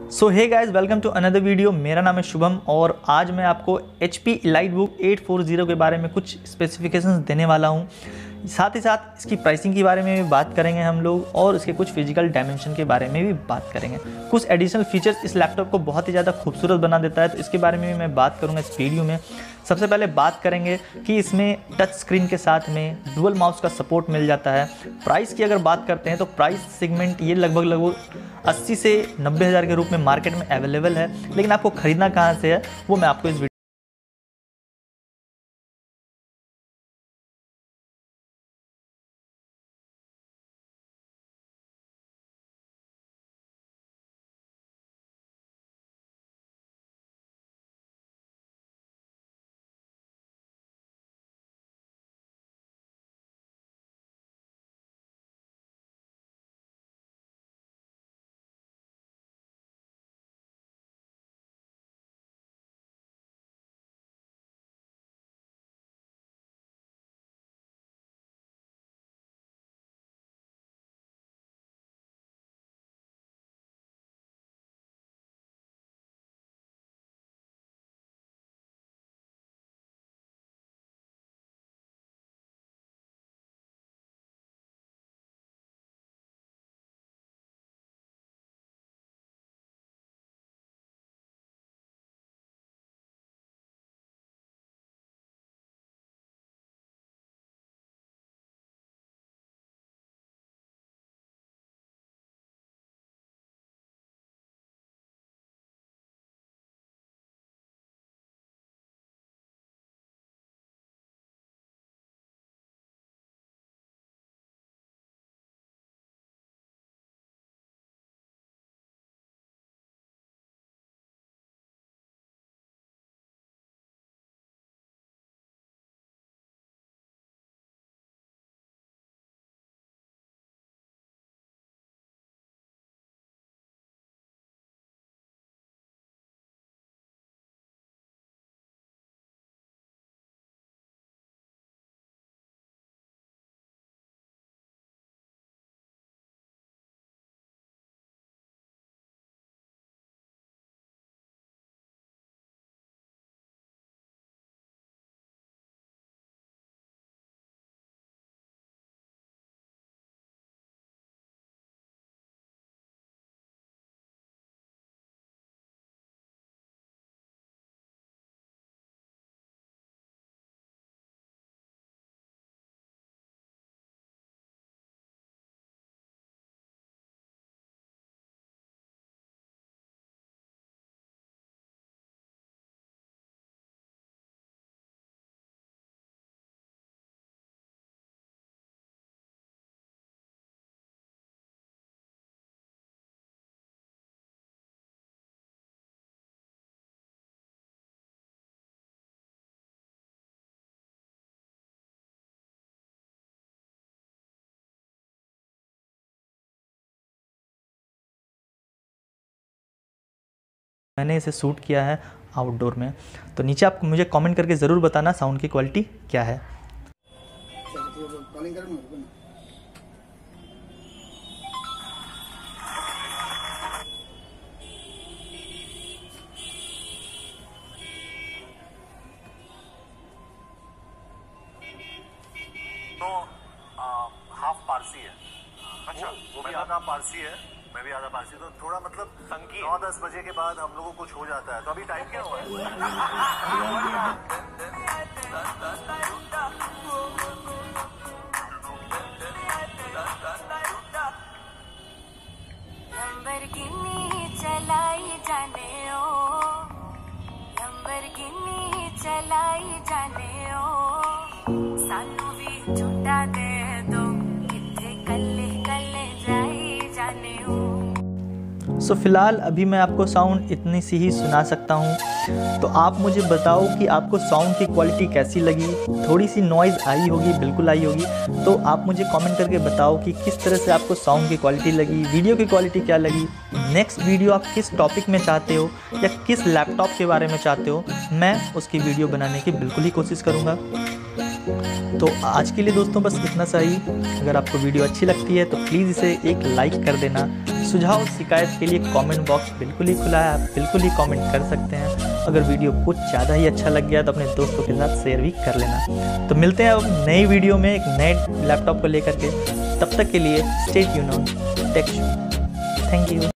So hey guys, welcome to another video. मेरा नाम है शुभम और आज मैं आपको HP EliteBook 840 के बारे में कुछ स्पेसिफिकेशंस देने वाला हूं। साथ ही साथ इसकी प्राइसिंग के बारे में भी बात करेंगे हम लोग और इसके कुछ फिजिकल डायमेंशन के बारे में भी बात करेंगे। कुछ एडिशनल फीचर्स इस लैपटॉप को बहुत ही ज़्यादा खूबसूरत बना देता है, तो इसके बारे में भी मैं बात करूँगा इस वीडियो में। सबसे पहले बात करेंगे कि इसमें टच स्क्रीन के साथ में डुअल माउस का सपोर्ट मिल जाता है। प्राइस की अगर बात करते हैं तो प्राइस सेगमेंट ये लगभग 80 से 90 हज़ार के रूप में मार्केट में अवेलेबल है, लेकिन आपको ख़रीदना कहाँ से है वो मैं आपको इस वीडियो मैंने इसे शूट किया है आउटडोर में। तो नीचे आप मुझे कमेंट करके ज़रूर बताना साउंड की क्वालिटी क्या है। तो हाफ पारसी है। अच्छा, वो भी आधा पारसी है, मैं भी आधा पारसी। तो थोड़ा मतलब 9-10 बजे के बाद हम लोगों को कुछ हो जाता है। तो अभी टाइम क्या हुआ है? लंबरगिनी चलाई जाने ओ, लंबरगिनी चलाई जाने ओ, सानू भी झूठा दे दो, किथे कल्ले कल्ले जाई जाने ओ। सो फिलहाल अभी मैं आपको साउंड इतनी सी ही सुना सकता हूँ। तो आप मुझे बताओ कि आपको साउंड की क्वालिटी कैसी लगी। थोड़ी सी नॉइज़ आई होगी, बिल्कुल आई होगी। तो आप मुझे कमेंट करके बताओ कि किस तरह से आपको साउंड की क्वालिटी लगी, वीडियो की क्वालिटी क्या लगी। नेक्स्ट वीडियो आप किस टॉपिक में चाहते हो या किस लैपटॉप के बारे में चाहते हो, मैं उसकी वीडियो बनाने की बिल्कुल ही कोशिश करूँगा। तो आज के लिए दोस्तों बस इतना सा ही। अगर आपको वीडियो अच्छी लगती है तो प्लीज़ इसे एक लाइक कर देना, सुझाव शिकायत के लिए कमेंट बॉक्स बिल्कुल ही खुला है, आप बिल्कुल ही कमेंट कर सकते हैं। अगर वीडियो कुछ ज़्यादा ही अच्छा लग गया तो अपने दोस्तों के साथ शेयर भी कर लेना। तो मिलते हैं अब नई वीडियो में एक नए लैपटॉप को लेकर के, तब तक के लिए stay tuned on tech show. Thank you.